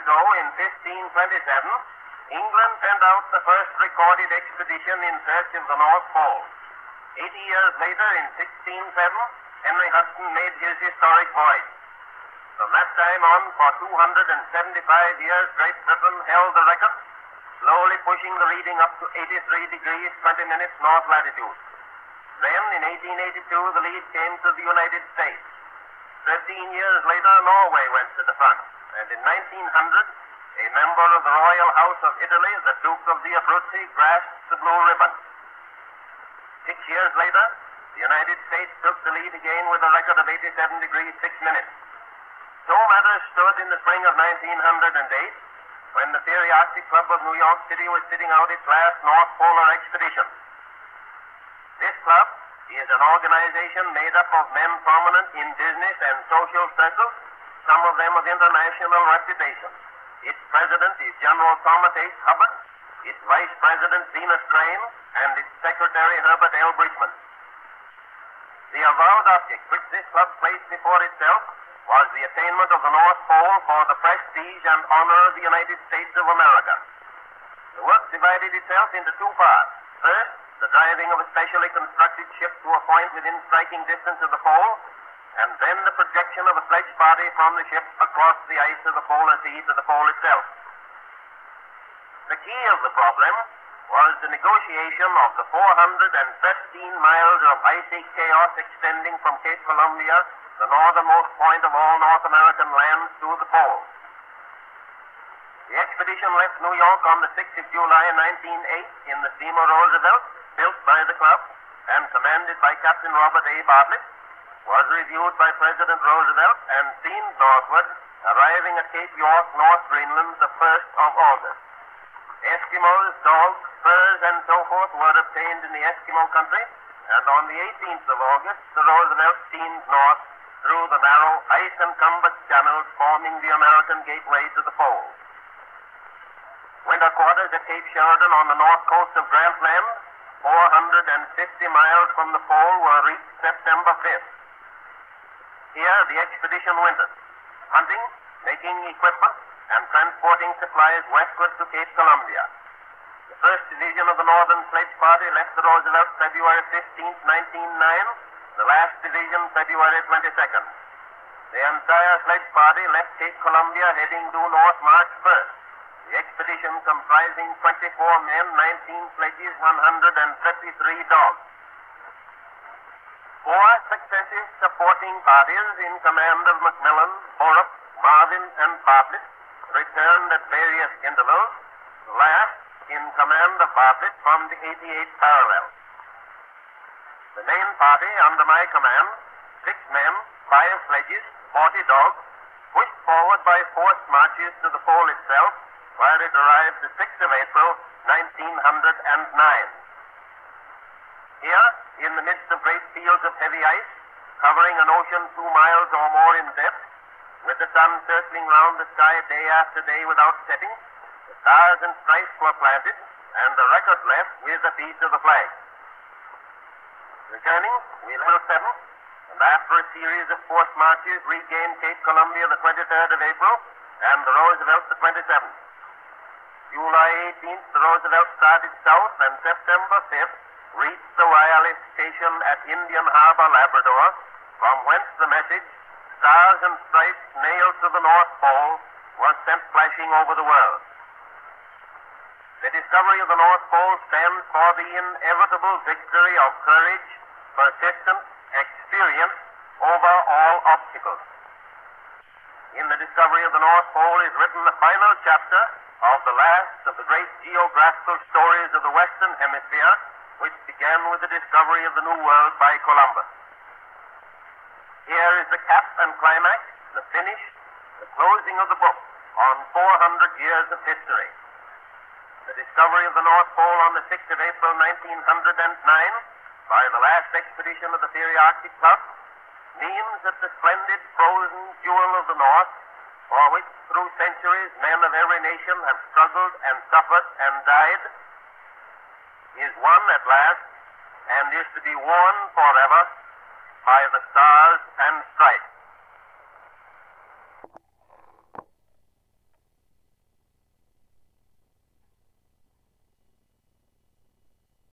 ago, in 1527, England sent out the first recorded expedition in search of the North Pole. 80 years later, in 1607, Henry Hudson made his historic voyage. From that time on, for 275 years, Great Britain held the record, slowly pushing the reading up to 83 degrees 20 minutes north latitude. Then, in 1882, the lead came to the United States. 13 years later, Norway went to the front, and in 1900, a member of the Royal House of Italy, the Duke of the Abruzzi, grasped the blue ribbon. 6 years later, the United States took the lead again with a record of 87 degrees 6 minutes. So matters stood in the spring of 1908, when the Theory Arctic Club of New York City was sitting out its last North Polar expedition. This club is an organization made up of men prominent in business and social circles, some of them of international reputation. Its president is General Thomas H. Hubbard, its vice president Zenas Crane, and its secretary Herbert L. Bridgman. The avowed object which this club placed before itself was the attainment of the North Pole for the prestige and honor of the United States of America. The work divided itself into two parts. First, the driving of a specially constructed ship to a point within striking distance of the pole, and then the projection of a sledge party from the ship across the ice of the polar sea to the pole itself. The key of the problem was the negotiation of the 413 miles of icy chaos extending from Cape Columbia, the northernmost point of all North American lands, to the pole. The expedition left New York on the 6th of July, 1908, in the steamer Roosevelt, built by the club and commanded by Captain Robert A. Bartlett, was reviewed by President Roosevelt and steamed northward, arriving at Cape York, North Greenland, the 1st of August. Eskimos, dogs, furs, and so forth were obtained in the Eskimo country, and on the 18th of August, the Roosevelt steamed north through the narrow, ice-encumbered channels forming the American gateway to the pole. Winter quarters at Cape Sheridan on the north coast of Grant Land, 450 miles from the pole, were reached September 5th. Here, the expedition wintered, hunting, making equipment, and transporting supplies westward to Cape Columbia. The 1st Division of the Northern Sledge Party left the Roosevelt February 15, 1909, the last division February 22nd. The entire sledge party left Cape Columbia heading due north March 1st. The expedition comprising 24 men, 19 sledges, 133 dogs. 4 successive supporting parties in command of McMillan, Borup, Marvin, and Bartlett returned at various intervals, last in command of Bartlett from the 88th parallel. The main party under my command, 6 men, 5 sledges, 40 dogs, pushed forward by forced marches to the pole itself, where it arrived the 6th of April, 1909. Here, in the midst of great fields of heavy ice, covering an ocean 2 miles or more in depth, with the sun circling round the sky day after day without setting, the stars and stripes were planted, and a record left with a piece of the flag. Returning, we left 7th, and after a series of forced marches, regained Cape Columbia the 23rd of April, and the Roosevelt the 27th. July 18th, the Roosevelt started south, and September 5th, reached the wireless station at Indian Harbor, Labrador, from whence the message, "Stars and Stripes nailed to the North Pole," was sent flashing over the world. The discovery of the North Pole stands for the inevitable victory of courage, persistence, experience over all obstacles. In the discovery of the North Pole is written the final chapter of the last of the great geographical stories of the Western Hemisphere, which began with the discovery of the New World by Columbus. Here is the cap and climax, the finish, the closing of the book on 400 years of history. The discovery of the North Pole on the 6th of April, 1909, by the last expedition of the Theory Arctic Club, means that the splendid frozen jewel of the North, for which through centuries men of every nation have struggled and suffered and died, is won at last and is to be worn forever by the Stars and Stripes.